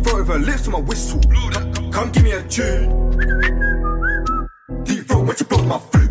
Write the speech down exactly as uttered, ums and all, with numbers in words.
throat with her lips to my whistle. Come give me a tune. Deep throat when she blows my flute.